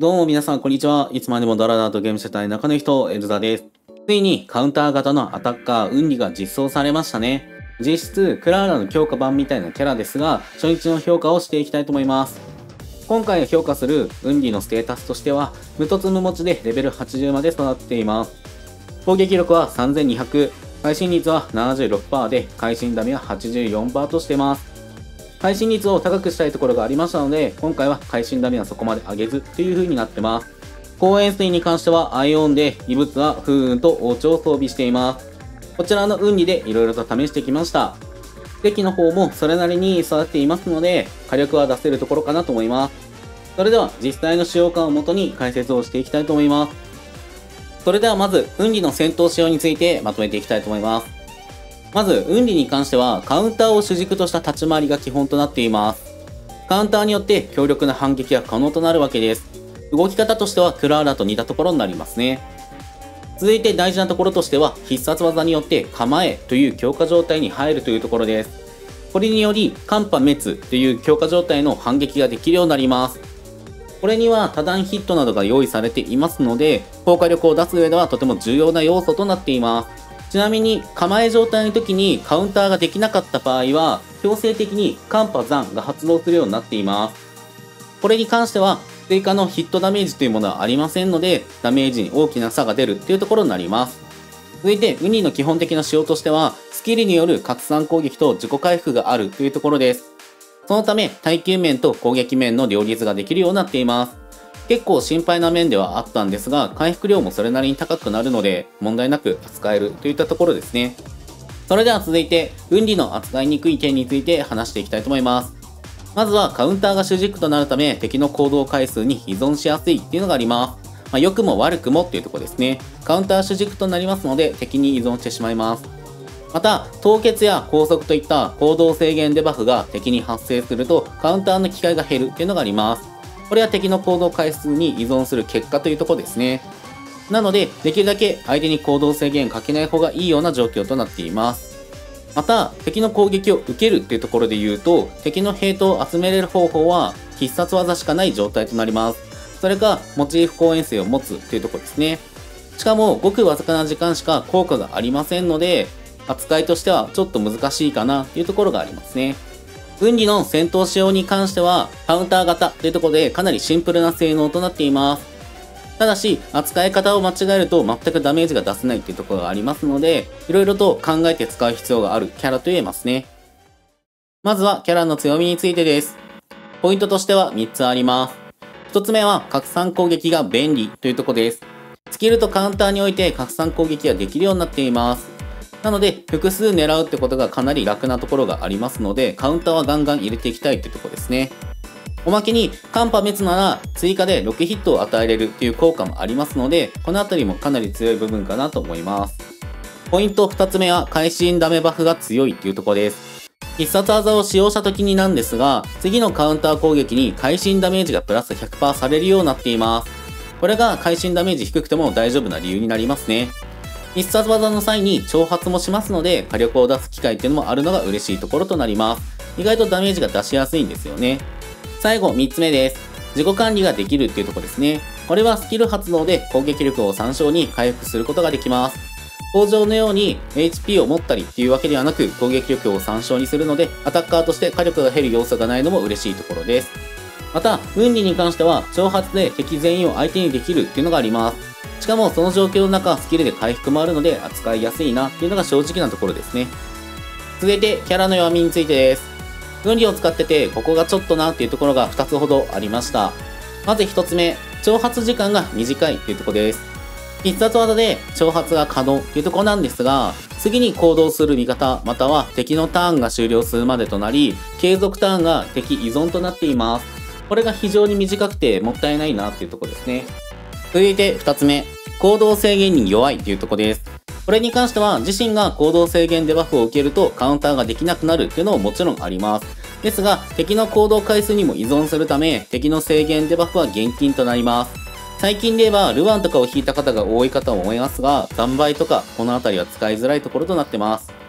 どうも皆さん、こんにちは。いつまでもダラダラとゲームしてたい中の人、エルザです。ついにカウンター型のアタッカー、ウンリが実装されましたね。実質、クラーラの強化版みたいなキャラですが、初日の評価をしていきたいと思います。今回評価するウンリのステータスとしては、無凸無持ちでレベル80まで育っています。攻撃力は3200、会心率は 76% で、会心ダメは 84% としています。会心率を高くしたいところがありましたので、今回は会心ダメはそこまで上げずという風になってます。光塩水に関してはアイオンで、異物は風雲と王朝を装備しています。こちらの運理で色々と試してきました。敵の方もそれなりに育っていますので、火力は出せるところかなと思います。それでは実際の使用感をもとに解説をしていきたいと思います。それではまず、運理の戦闘仕様についてまとめていきたいと思います。まず、運理に関しては、カウンターを主軸とした立ち回りが基本となっています。カウンターによって強力な反撃が可能となるわけです。動き方としてはクラーラと似たところになりますね。続いて大事なところとしては、必殺技によって構えという強化状態に入るというところです。これにより、間破滅という強化状態の反撃ができるようになります。これには多段ヒットなどが用意されていますので、効果力を出す上ではとても重要な要素となっています。ちなみに、構え状態の時にカウンターができなかった場合は、強制的に間破残が発動するようになっています。これに関しては、追加のヒットダメージというものはありませんので、ダメージに大きな差が出るというところになります。続いて、ウニの基本的な仕様としては、スキルによる拡散攻撃と自己回復があるというところです。そのため、耐久面と攻撃面の両立ができるようになっています。結構心配な面ではあったんですが、回復量もそれなりに高くなるので、問題なく扱えるといったところですね。それでは続いて、運理の扱いにくい件について話していきたいと思います。まずはカウンターが主軸となるため、敵の行動回数に依存しやすいっていうのがあります。良くも悪くもっていうところですね。カウンター主軸となりますので、敵に依存してしまいます。また、凍結や拘束といった行動制限デバフが敵に発生すると、カウンターの機会が減るっていうのがあります。これは敵の行動回数に依存する結果というところですね。なので、できるだけ相手に行動制限かけない方がいいような状況となっています。また、敵の攻撃を受けるっていうところで言うと、敵のヘイトを集めれる方法は必殺技しかない状態となります。それか、モチーフ光塩水を持つっていうところですね。しかも、ごくわずかな時間しか効果がありませんので、扱いとしてはちょっと難しいかなというところがありますね。運理の戦闘仕様に関しては、カウンター型というところでかなりシンプルな性能となっています。ただし、扱い方を間違えると全くダメージが出せないというところがありますので、色々と考えて使う必要があるキャラと言えますね。まずはキャラの強みについてです。ポイントとしては3つあります。1つ目は拡散攻撃が便利というところです。スキルとカウンターにおいて拡散攻撃ができるようになっています。なので、複数狙うってことがかなり楽なところがありますので、カウンターはガンガン入れていきたいってところですね。おまけに、間破滅なら追加で6ヒットを与えれるっていう効果もありますので、このあたりもかなり強い部分かなと思います。ポイント2つ目は、会心ダメバフが強いっていうところです。必殺技を使用した時になんですが、次のカウンター攻撃に会心ダメージがプラス 100% されるようになっています。これが会心ダメージ低くても大丈夫な理由になりますね。必殺技の際に挑発もしますので、火力を出す機会っていうのもあるのが嬉しいところとなります。意外とダメージが出しやすいんですよね。最後3つ目です。自己管理ができるっていうところですね。これはスキル発動で攻撃力を参照に回復することができます。工場のように HP を持ったりっていうわけではなく、攻撃力を参照にするので、アタッカーとして火力が減る要素がないのも嬉しいところです。また、運理に関しては、挑発で敵全員を相手にできるっていうのがあります。しかもその状況の中、スキルで回復もあるので扱いやすいなっていうのが正直なところですね。続いて、キャラの弱みについてです。運理を使ってて、ここがちょっとなっていうところが2つほどありました。まず1つ目、挑発時間が短いっていうところです。必殺技で挑発が可能っていうところなんですが、次に行動する味方、または敵のターンが終了するまでとなり、継続ターンが敵依存となっています。これが非常に短くてもったいないなっていうところですね。続いて2つ目、行動制限に弱いというところです。これに関しては自身が行動制限デバフを受けるとカウンターができなくなるっていうのももちろんあります。ですが、敵の行動回数にも依存するため、敵の制限デバフは厳禁となります。最近ではルアンとかを引いた方が多いかと思いますが、残倍とかこの辺りは使いづらいところとなってます。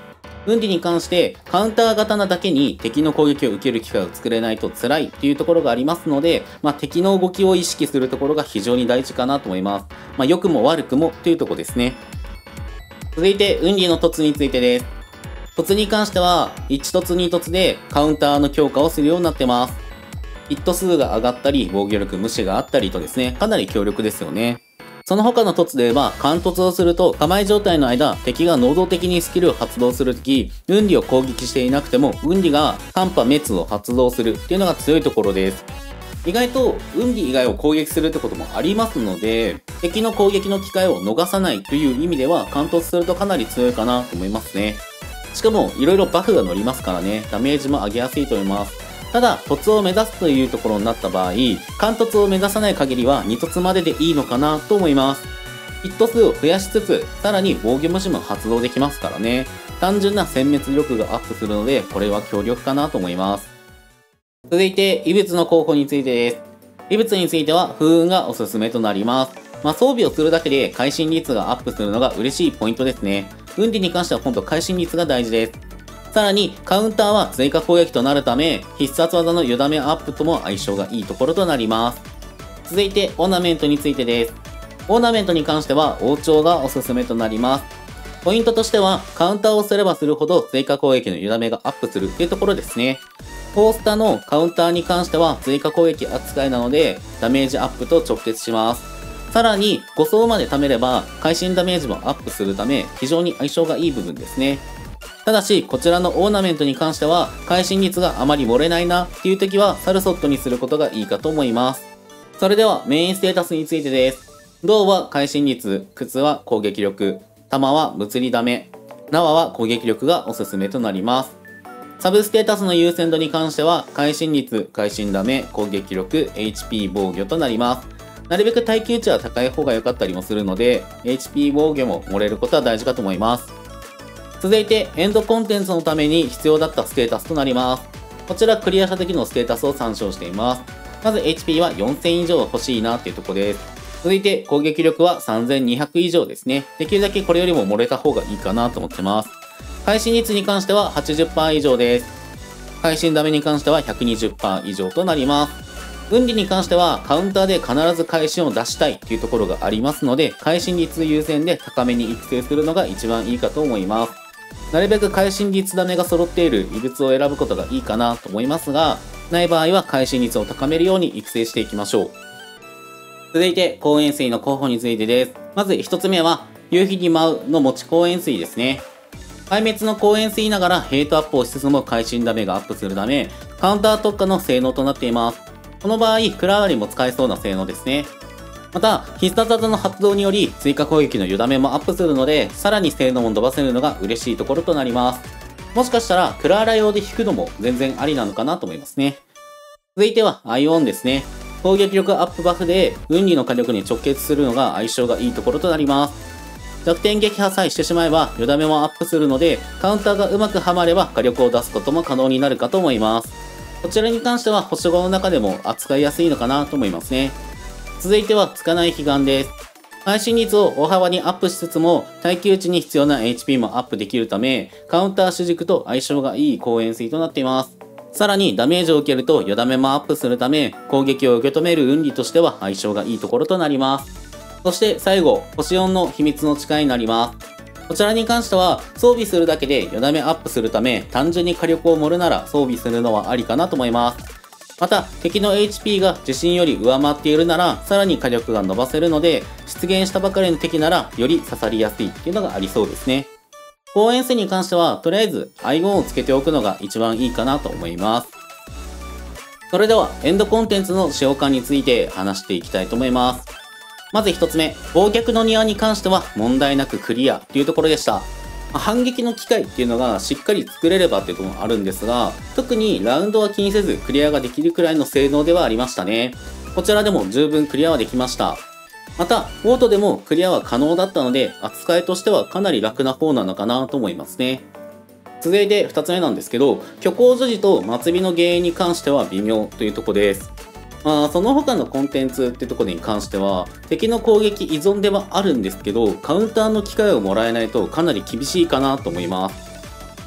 ウンディに関してカウンター型なだけに敵の攻撃を受ける機会を作れないと辛いっていうところがありますので、敵の動きを意識するところが非常に大事かなと思います。良くも悪くもというところですね。続いて、ウンディの凸についてです。凸に関しては、1凸2凸でカウンターの強化をするようになってます。ヒット数が上がったり、防御力無視があったりとですね、かなり強力ですよね。その他の凸で言えば、貫突をすると、構え状態の間、敵が能動的にスキルを発動するとき、ウンディを攻撃していなくても、ウンディが短波滅を発動するっていうのが強いところです。意外と、ウンディ以外を攻撃するってこともありますので、敵の攻撃の機会を逃さないという意味では、貫突するとかなり強いかなと思いますね。しかも、色々バフが乗りますからね、ダメージも上げやすいと思います。ただ、凸を目指すというところになった場合、貫突を目指さない限りは2凸まででいいのかなと思います。ヒット数を増やしつつ、さらに防御無視も発動できますからね。単純な殲滅力がアップするので、これは強力かなと思います。続いて、異物の候補についてです。異物については、風雲がおすすめとなります。装備をするだけで会心率がアップするのが嬉しいポイントですね。ウンディに関しては本当会心率が大事です。さらに、カウンターは追加攻撃となるため、必殺技の湯だめアップとも相性がいいところとなります。続いて、オーナメントについてです。オーナメントに関しては、王朝がおすすめとなります。ポイントとしては、カウンターをすればするほど追加攻撃の湯だめがアップするっていうところですね。フォースタのカウンターに関しては、追加攻撃扱いなので、ダメージアップと直結します。さらに、5層まで貯めれば、会心ダメージもアップするため、非常に相性がいい部分ですね。ただし、こちらのオーナメントに関しては、会心率があまり漏れないなっていう時は、サルソットにすることがいいかと思います。それでは、メインステータスについてです。銅は会心率、靴は攻撃力、玉は物理ダメ、縄は攻撃力がおすすめとなります。サブステータスの優先度に関しては、会心率、会心ダメ、攻撃力、HP 防御となります。なるべく耐久値は高い方が良かったりもするので、HP 防御も漏れることは大事かと思います。続いて、エンドコンテンツのために必要だったステータスとなります。こちらクリアした時のステータスを参照しています。まず HP は4000以上欲しいなっていうところです。続いて攻撃力は3200以上ですね。できるだけこれよりも漏れた方がいいかなと思ってます。会心率に関しては 80% 以上です。会心ダメに関しては 120% 以上となります。運理に関してはカウンターで必ず会心を出したいというところがありますので、会心率優先で高めに育成するのが一番いいかと思います。なるべく会心率ダメが揃っている異物を選ぶことがいいかなと思いますが、ない場合は会心率を高めるように育成していきましょう。続いて、光塩水の候補についてです。まず一つ目は、夕日に舞うの持ち光塩水ですね。壊滅の光塩水ながらヘイトアップをしつつも会心ダメがアップするため、カウンター特化の性能となっています。この場合、クラーリも使えそうな性能ですね。また、必殺技の発動により追加攻撃の湯ダメもアップするので、さらに性能も伸ばせるのが嬉しいところとなります。もしかしたら、クラーラ用で引くのも全然ありなのかなと思いますね。続いては、アイオンですね。攻撃力アップバフで、運理の火力に直結するのが相性がいいところとなります。弱点撃破さえしてしまえば、湯ダメもアップするので、カウンターがうまくはまれば火力を出すことも可能になるかと思います。こちらに関しては、星5の中でも扱いやすいのかなと思いますね。続いては、つかない悲願です。配信率を大幅にアップしつつも、耐久値に必要な HP もアップできるため、カウンター主軸と相性がいい光塩水となっています。さらにダメージを受けると湯ダメもアップするため、攻撃を受け止める運理としては相性がいいところとなります。そして最後、星4の秘密の誓いになります。こちらに関しては、装備するだけで湯ダメアップするため、単純に火力を盛るなら装備するのはありかなと思います。また、敵の HP が自身より上回っているなら、さらに火力が伸ばせるので、出現したばかりの敵なら、より刺さりやすいっていうのがありそうですね。光塩水に関しては、とりあえず、アイゴンをつけておくのが一番いいかなと思います。それでは、エンドコンテンツの使用感について話していきたいと思います。まず一つ目、忘却の庭に関しては問題なくクリアというところでした。反撃の機会っていうのがしっかり作れればっていうところもあるんですが、特にラウンドは気にせずクリアができるくらいの性能ではありましたね。こちらでも十分クリアはできました。また、オートでもクリアは可能だったので、扱いとしてはかなり楽な方なのかなと思いますね。続いて2つ目なんですけど、虚構女児と末尾の原因に関しては微妙というところです。その他のコンテンツってところに関しては、敵の攻撃依存ではあるんですけど、カウンターの機会をもらえないとかなり厳しいかなと思います。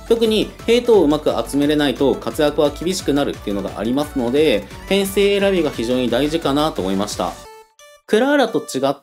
特にヘイトをうまく集めれないと活躍は厳しくなるっていうのがありますので、編成選びが非常に大事かなと思いました。クラーラと違って、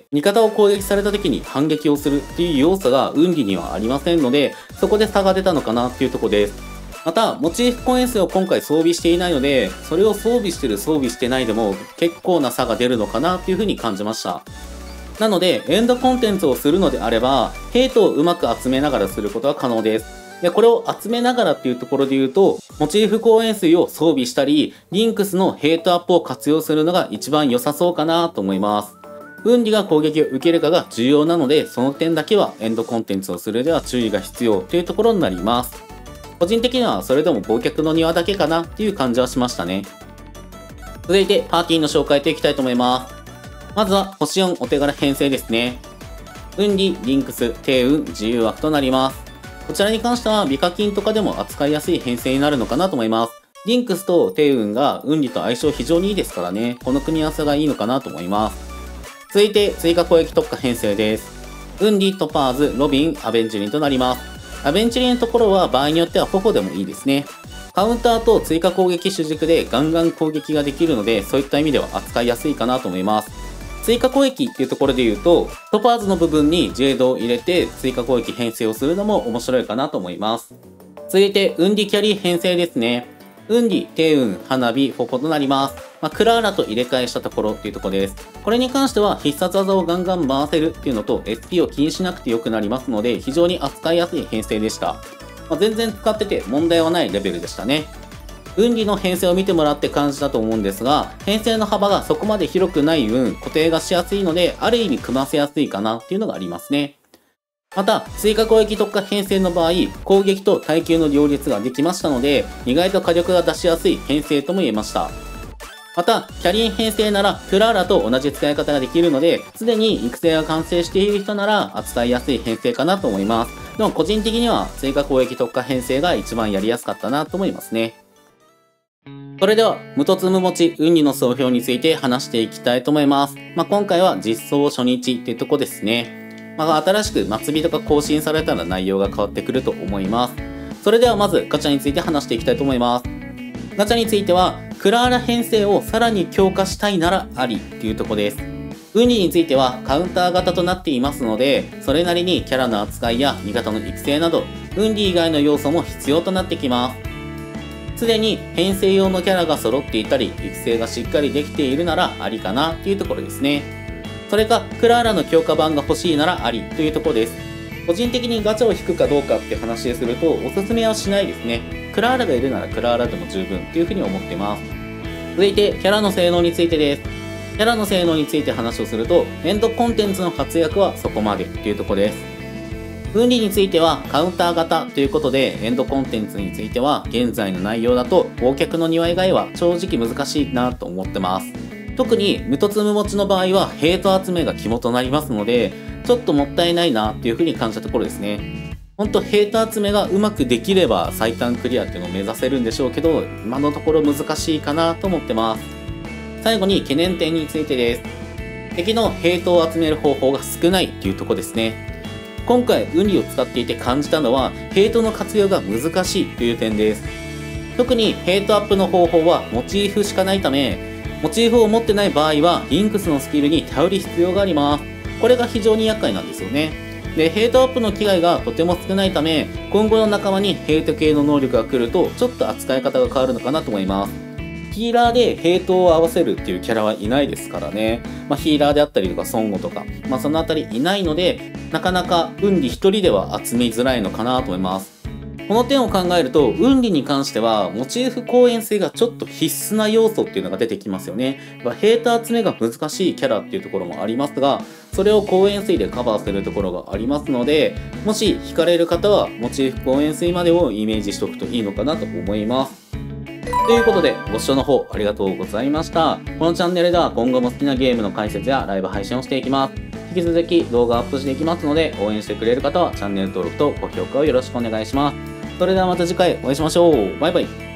味方を攻撃された時に反撃をするっていう要素が運理にはありませんので、そこで差が出たのかなっていうところです。また、モチーフコイン数を今回装備していないので、それを装備してる装備してないでも結構な差が出るのかなっていう風に感じました。なので、エンドコンテンツをするのであれば、ヘイトをうまく集めながらすることは可能です。で、これを集めながらっていうところで言うと、モチーフ公演数を装備したり、リンクスのヘイトアップを活用するのが一番良さそうかなと思います。運理が攻撃を受けるかが重要なので、その点だけはエンドコンテンツをするでは注意が必要というところになります。個人的にはそれでも忘却の庭だけかなっていう感じはしましたね。続いてパーティーの紹介といきたいと思います。まずは星4お手柄編成ですね。運理、リンクス、低運、自由枠となります。こちらに関しては美課金とかでも扱いやすい編成になるのかなと思います。リンクスと低運が運理と相性非常にいいですからね、この組み合わせがいいのかなと思います。続いて追加攻撃特化編成です。運理、トパーズ、ロビン、アベンチュリンとなります。アベンチュリンのところは場合によっては頬でもいいですね。カウンターと追加攻撃主軸でガンガン攻撃ができるので、そういった意味では扱いやすいかなと思います。追加攻撃っていうところで言うと、トパーズの部分にジェードを入れて追加攻撃編成をするのも面白いかなと思います。続いて、運理キャリー編成ですね。運理、低運、花火、フォコとなります。クラーラと入れ替えしたところっていうところです。これに関しては必殺技をガンガン回せるっていうのと SP を気にしなくてよくなりますので、非常に扱いやすい編成でした。全然使ってて問題はないレベルでしたね。運理の編成を見てもらって感じたと思うんですが、編成の幅がそこまで広くない分、固定がしやすいので、ある意味組ませやすいかなっていうのがありますね。また、追加攻撃特化編成の場合、攻撃と耐久の両立ができましたので、意外と火力が出しやすい編成とも言えました。また、キャリー編成なら、クラーラと同じ使い方ができるので、すでに育成が完成している人なら扱いやすい編成かなと思います。でも個人的には追加攻撃特化編成が一番やりやすかったなと思いますね。それでは、無凸無持ち運理の総評について話していきたいと思います。今回は実装初日っていうとこですね。新しく末日とか更新されたら内容が変わってくると思います。それではまずガチャについて話していきたいと思います。ガチャについては、クラーラ編成をさらに強化したいならありっていうとこです。運理についてはカウンター型となっていますので、それなりにキャラの扱いや味方の育成など、運理以外の要素も必要となってきます。すでに編成用のキャラが揃っていたり、育成がしっかりできているならありかなっていうところですね。それか、クラーラの強化版が欲しいならありというところです。個人的にガチャを引くかどうかって話ですると、おすすめはしないですね。クラーラがいるならクラーラでも十分っていうふうに思ってます。続いて、キャラの性能についてです。キャラの性能について話をすると、エンドコンテンツの活躍はそこまでっていうところです。運理についてはカウンター型ということで、エンドコンテンツについては現在の内容だと忘却の庭以外は正直難しいなと思ってます。特に無凸無持ちの場合はヘイト集めが肝となりますので、ちょっともったいないなっていう風に感じたところですね。ほんとヘイト集めがうまくできれば最短クリアっていうのを目指せるんでしょうけど、今のところ難しいかなと思ってます。最後に懸念点についてです。敵のヘイトを集める方法が少ないっていうところですね。今回運理を使っていて感じたのはヘイトの活用が難しいという点です。特にヘイトアップの方法はモチーフしかないため、モチーフを持ってない場合はリンクスのスキルに頼る必要があります。これが非常に厄介なんですよね。で、ヘイトアップの機会がとても少ないため、今後の仲間にヘイト系の能力が来るとちょっと扱い方が変わるのかなと思います。ヒーラーでヘイトを合わせるっていうキャラはいないですからね。ヒーラーであったりとか、孫悟とか、そのあたりいないので、なかなか運理一人では集めづらいのかなと思います。この点を考えると、運理に関しては、モチーフ公演性がちょっと必須な要素っていうのが出てきますよね。ヘイト集めが難しいキャラっていうところもありますが、それを公演数でカバーするところがありますので、もし惹かれる方は、モチーフ公演数までをイメージしておくといいのかなと思います。ということで、ご視聴の方ありがとうございました。このチャンネルでは今後も好きなゲームの解説やライブ配信をしていきます。引き続き動画アップしていきますので、応援してくれる方はチャンネル登録と高評価をよろしくお願いします。それではまた次回お会いしましょう。バイバイ。